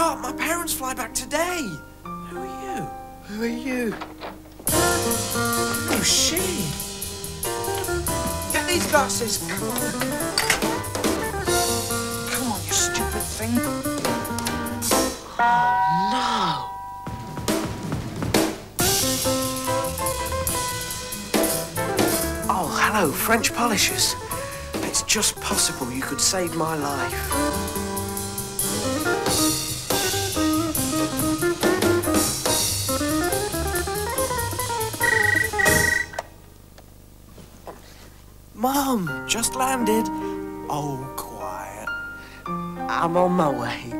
forgot. My parents fly back today. Who are you? Who are you? Who's she? Get these glasses. Come on. Come on, you stupid thing. No. Oh, hello, French polishers. It's just possible you could save my life. Mom, just landed. Oh, quiet. I'm on my way.